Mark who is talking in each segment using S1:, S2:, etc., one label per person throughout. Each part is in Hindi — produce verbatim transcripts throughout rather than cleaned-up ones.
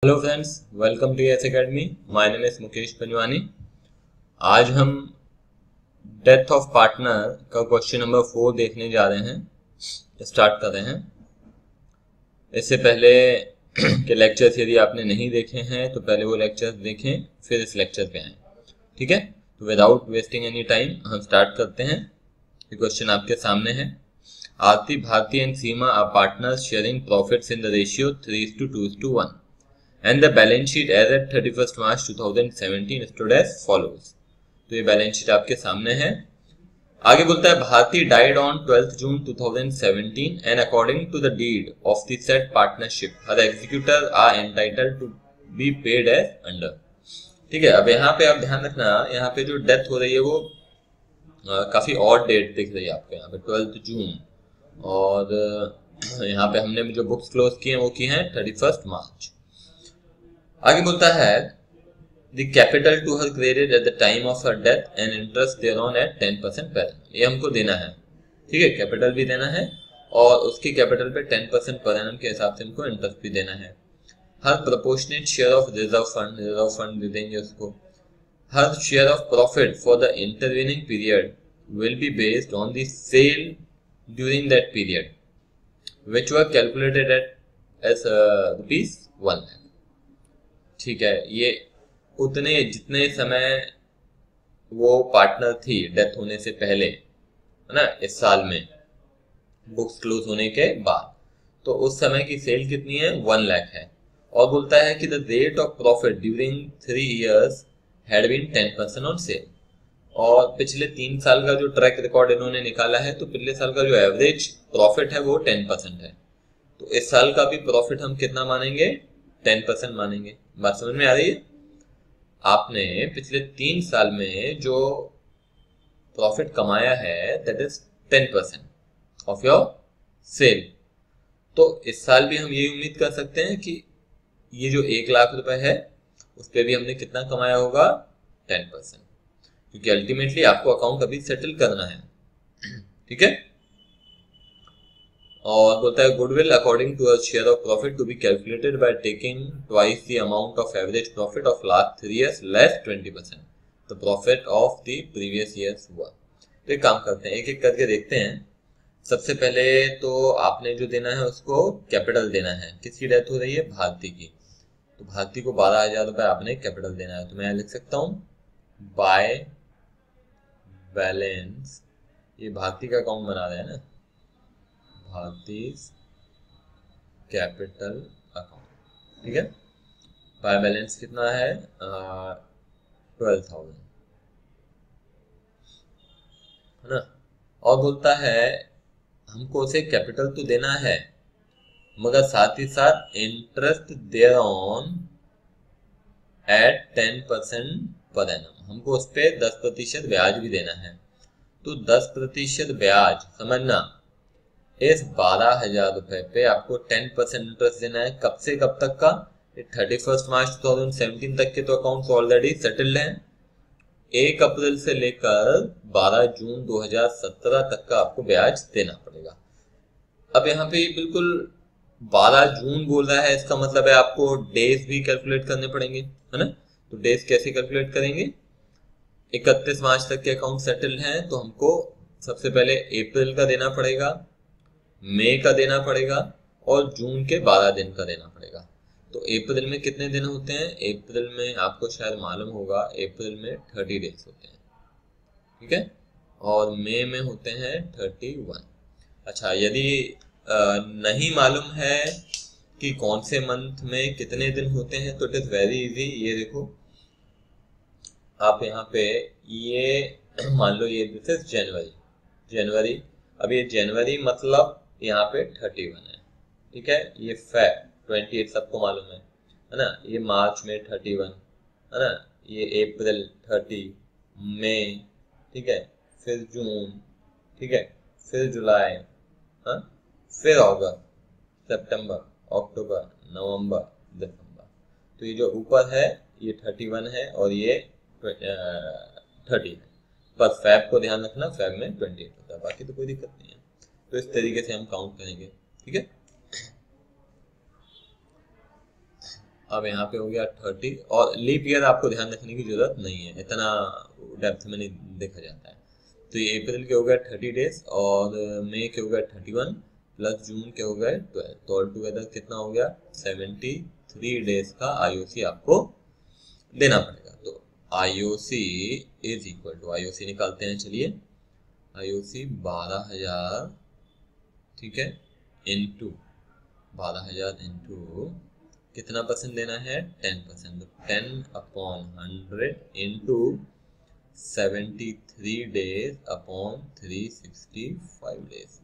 S1: Hello friends, welcome to S academy. My name is Mukesh Panjwani. आज हम डेथ ऑफ पार्टनर का क्वेश्चन नंबर फोर देखने जा रहे हैं। स्टार्ट कर रहे हैं। इससे पहले के लेक्चर्स यदि आपने नहीं देखे हैं तो पहले वो लेक्चर्स देखें, फिर इस लेक्चर पे आए। ठीक है, तो विदाउट वेस्टिंग एनी टाइम हम स्टार्ट करते हैं। ये क्वेश्चन आपके सामने है। Aarti, Bharti and Seema are partners sharing profits in the ratio three is to two is to one and the balance sheet as at thirty-first March twenty seventeen stood as follows। तो ये बैलेंस शीट आपके सामने है। आगे बोलता है Bharti died on twelfth June twenty seventeen and according to the deed of the said partnership her executors are entitled to be paid as under। ठीक है, अब यहाँ पे आप ध्यान रखना, यहाँ पे जो डेथ हो रही है वो आ, काफी ऑड डेट दिख रही है आपको यहाँ पे ट्वेल्थ जून, और यहाँ पे हमने जो बुक्स क्लोज की हैं वो की हैं थर्टी फर्स्ट मार्च। आगे बोलता है the capital to her credit at the time of her death and interest thereon at ten percent per annum. ये हमको देना है। ठीक है, कैपिटल भी देना है और उसकी कैपिटल पे टेन परसेंट पर एनम के हिसाब से हमको इंटरेस्ट भी देना है। Her proportionate share of reserve fund, reserve fund दे देंगे उसको। Her share of profit for the intervening period will be based on the sale during that period which were calculated at as rupees one lakh. ठीक है, ये उतने जितने समय वो पार्टनर थी डेथ होने से पहले, है ना, इस साल में बुक्स क्लोज होने के बाद, तो उस समय की सेल कितनी है, वन लाख है। और बोलता है कि the rate of profit during three years had been ten percent on sale. और पिछले तीन साल का जो ट्रैक रिकॉर्ड इन्होंने निकाला है, तो पिछले साल का जो एवरेज प्रॉफिट है वो टेन परसेंट है। तो इस साल का भी प्रॉफिट हम कितना मानेंगे, टेन परसेंट मानेंगे। बात समझ में आ रही है? आपने पिछले तीन साल में जो प्रॉफिट कमाया है that is ten percent of your sale. तो इस साल भी हम ये उम्मीद कर सकते हैं कि ये जो एक लाख रुपए है उस पर भी हमने कितना कमाया होगा, टेन परसेंट, क्योंकि अल्टीमेटली आपको अकाउंट अभी सेटल करना है। ठीक है, और बोलता है goodwill according to a share of profit to be calculated by taking twice the amount of average profit of last three years less twenty percent the profit of the previous years हुआ। तो एक काम करते हैं, एक एक करके देखते हैं। सबसे पहले तो आपने जो देना है उसको कैपिटल देना है। किसकी डेथ हो रही है, भारती की। तो भारती को बारह हजार रुपए आपने कैपिटल देना है। तो मैं लिख सकता हूं बाय बैलेंस, ये भारती का अकाउंट बना रहे हैं ना, भारतीज कैपिटल अकाउंट। ठीक है, बाय बैलेंस कितना है, ट्वेल्व थाउजेंड, है ना। और बोलता है हमको उसे कैपिटल तो देना है मगर साथ ही साथ interest thereon at ten percent per annum, हमको उस पर दस प्रतिशत ब्याज भी देना है। तो दस प्रतिशत ब्याज समझना, इस बारह हजार रुपए पे आपको टेन परसेंट इंटरेस्ट देना है। कब से कब तक का, thirty first March two thousand seventeen तक के तो अकाउंट्स ऑलरेडी सेटल्ड हैं। एक अप्रैल से लेकर बारह जून दो हज़ार सत्रह तक का आपको ब्याज देना पड़ेगा। अब यहाँ पे बिल्कुल बारह जून बोल रहा है, इसका मतलब है आपको डेज भी कैलकुलेट करने पड़ेंगे, है ना। तो डेज कैसे कैलकुलेट करेंगे, इकतीस मार्च तक के अकाउंट सेटल्ड हैं तो हमको सबसे पहले अप्रैल का देना पड़ेगा, मई का देना पड़ेगा और जून के बारह दिन का देना पड़ेगा। तो अप्रैल में कितने दिन होते हैं, अप्रैल में आपको शायद मालूम होगा, अप्रैल में थर्टी डेज होते हैं। ठीक है, और मई में होते हैं थर्टी वन। अच्छा, यदि नहीं मालूम है कि कौन से मंथ में कितने दिन होते हैं तो इट इज वेरी इजी। ये देखो आप यहाँ पे ये मान लो ये दिस इज जनवरी, जनवरी, अब ये जनवरी मतलब यहाँ पे थर्टी वन है। ठीक है, ये फेब ट्वेंटी एट सबको मालूम है, है ना। ये मार्च में थर्टी वन, है ना। ये अप्रैल थर्टी, मई, ठीक है, फिर जून, ठीक है, फिर जुलाई, हाँ, फिर अगस्त, सितंबर, अक्टूबर, नवंबर, दिसंबर। तो ये जो ऊपर है ये थर्टी वन है और ये थर्टी है, पर फैब को ध्यान रखना, फैब में ट्वेंटी एट होता है, बाकी तो कोई दिक्कत नहीं है। तो इस तरीके से हम काउंट करेंगे। ठीक है, अब यहाँ पे हो गया थर्टी, और लीप ईयर आपको ध्यान रखने की जरूरत नहीं है, इतना डेप्थ में नहीं देखा जाता है। तो ये अप्रैल के हो गए थर्टी डेज और मई के हो गए थर्टी वन प्लस जून के हो गए ट्वेल्व, तो ऑल टुगेदर कितना हो गया सेवेंटी थ्री डेज का आईओसी आपको देना पड़ेगा। तो IOC is equal to, IOC निकालते हैं, चलिए आईओसी बारह हजार, ठीक है, इंटू बारह हजार इंटू कितना परसेंट देना है, टेन परसेंट, तो ten upon hundred into seventy three days upon three sixty five days,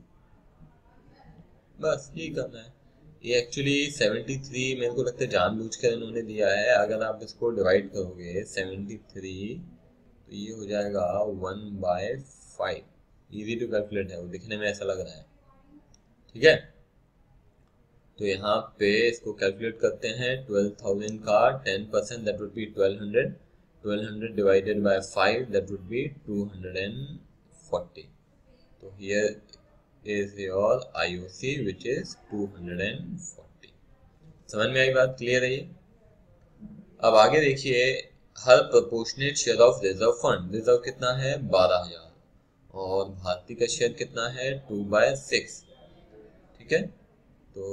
S1: बस यही करना है। ये एक्चुअली सेवेंटी थ्री मेरे को लगता है जानबूझकर इन्होंने दिया है। अगर आप इसको डिवाइड करोगे सेवेंटी थ्री तो ये हो जाएगा one by five, easy to calculate है, वो दिखने में ऐसा लग रहा है, ठीक है। तो यहाँ पे इसको कैलकुलेट करते हैं, ट्वेल्व थाउजेंड का ten percent that would be twelve hundred, twelve hundred divided by five that would be two hundred forty. तो here is your IOC which is two hundred forty. समझ में आई बात, क्लियर है ये। अब आगे देखिए, her proportionate share of reserve fund, reserve कितना है बारह हजार और भारतीय का शेयर कितना है टू बाय सिक्स, ठीक है। तो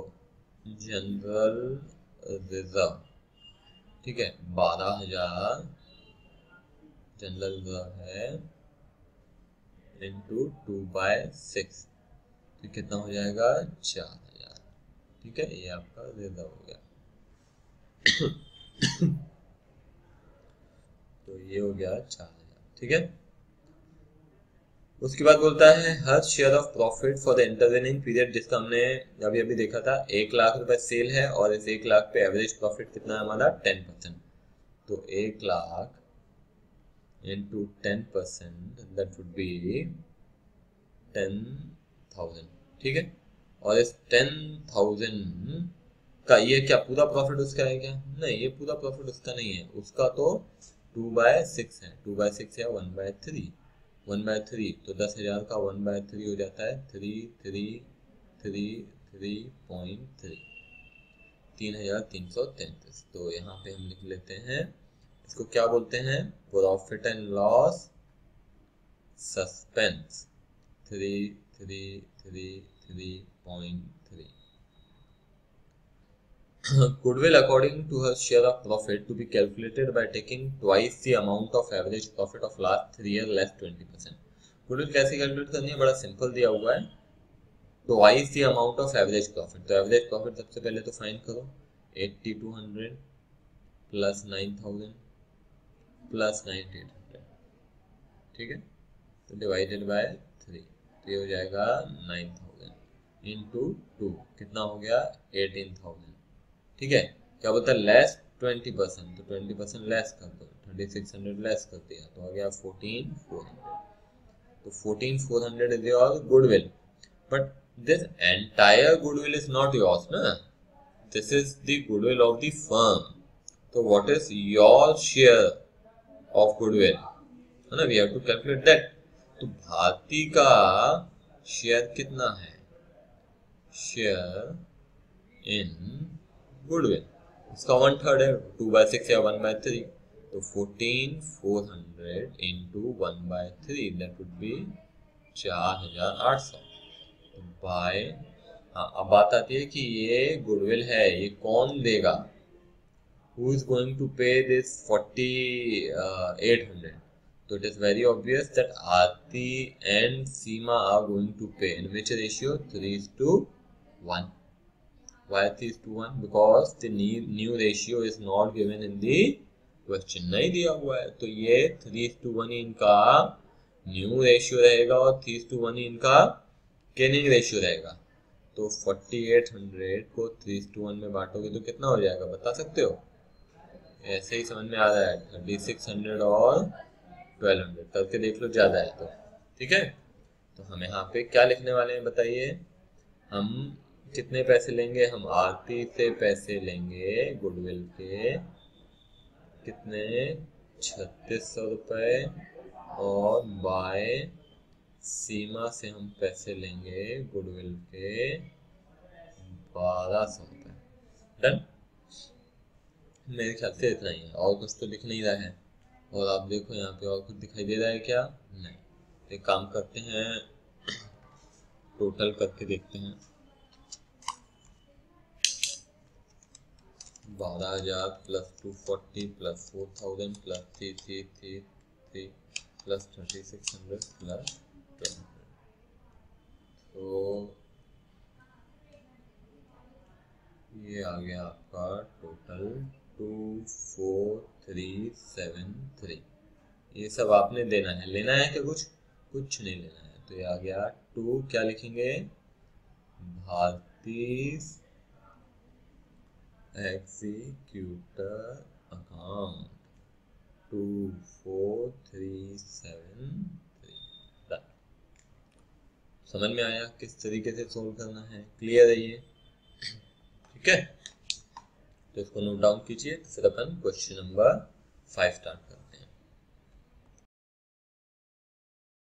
S1: जनरल रिजर्व, ठीक है, बारह हजार जनरल रिजर्व है इंटू टू बाय सिक्स, तो कितना हो जाएगा चार हजार, ठीक है, ये आपका रिजर्व हो गया। तो ये हो गया चार हजार, ठीक है। उसके बाद बोलता है her share of profit for the intervening period, जिसका हमने अभी अभी देखा था, एक लाख रुपए सेल है और इस एक लाख पे एवरेज प्रॉफिट कितना है हमारा टेन परसेंट, तो एक lakh into ten percent that would be ten thousand, ठीक है। और इस टेन थाउजेंड का ये क्या पूरा प्रॉफिट उसका है क्या, नहीं, ये पूरा प्रॉफिट उसका नहीं है, उसका तो टू बाय सिक्स है, टू बाय सिक्स है one by three, one by three, तो दस हजार का वन बाय थ्री हो जाता है three three three three point three, तीन हजार तीन सौ तैंतीस। तो यहाँ पे हम लिख लेते हैं, इसको क्या बोलते हैं, profit and loss suspense, three three three three point three. Goodwill according to her share of profit to be calculated by taking twice the amount of average profit of last three year less twenty percent. Goodwill कैसे कैलकुलेट करनी है, बड़ा सिंपल दिया हुआ है, twice the amount of average profit। तो एवरेज प्रॉफिट सबसे पहले तो फाइंड करो, eighty two hundred plus nine thousand plus ninety eight hundred, ठीक है, तो डिवाइडेड बाय थ्री, तो ये हो जाएगा नाइन थाउजेंड इंटू टू, कितना हो गया एटीन थाउजेंड, ठीक है। क्या बोलता है लेस ट्वेंटी परसेंट, तो ट्वेंटी परसेंट लेस कर दो, थर्टी सिक्स हंड्रेड लेस कर दिया, तो आ गया फोर्टीन फोर हंड्रेड, तो fourteen four hundred is your goodwill, but this entire goodwill is not yours ना, this is the goodwill of the firm. तो what is your share of goodwill, है ना, we have to calculate that. तो भारती का शेयर कितना है, शेयर इन गुडविल, उसका वन थर्ड है, टू बाय सिक्स या वन बाय थ्री, तो fourteen four hundred into one by three that would be चार हजार आठ सौ, तो बाय, हाँ अब बात आती है कि ये गुडविल है, ये कौन देगा, who is going to pay this forty eight hundred, तो it is very obvious that Aarti and Seema are going to pay in which ratio, three is to one. Why three is to one? Because the new, new ratio is not given in the question, नहीं दिया हुआ है, तो ये थ्री is to वन इनका न्यू रेशियो रहेगा और थ्री is to वन इनका गेनिंग रेशियो रहेगा। तो फोर्टी एट हंड्रेड को थ्री is to वन में बांटोगे तो कितना हो जाएगा बता सकते हो, ऐसे ही समझ में आ रहा है, थर्टी सिक्स हंड्रेड और ट्वेल्व हंड्रेड करके देख लो, ज्यादा है तो, ठीक है। तो हम यहाँ पे क्या लिखने वाले हैं बताइए, हम कितने पैसे लेंगे, हम आरती से पैसे लेंगे गुडविल के कितने छत्तीस सौ रुपये और बाय सीमा से हम पैसे लेंगे गुडविल के बारह सौ रुपये, डन। मेरे ख्याल से इतना ही है, और कुछ तो दिख नहीं रहा है। और आप देखो यहाँ पे और कुछ दिखाई दे रहा है क्या? नहीं। तो एक काम करते हैं, टोटल करके देखते हैं। बारह हजार plus two forty plus four thousand plus three three three three plus thirty six hundred plus two hundred, तो ये आ गया आपका total two four three seven three. ये सब आपने देना है, लेना है कि कुछ कुछ नहीं लेना है। तो ये आ गया टू, क्या लिखेंगे? भारतीय executor account two four three seven three. समझ में आया किस तरीके से सोल्व करना है? क्लियर है ये? ठीक है, तो इसको नोट डाउन कीजिए। फिर अपन क्वेश्चन नंबर फाइव स्टार्ट करते हैं।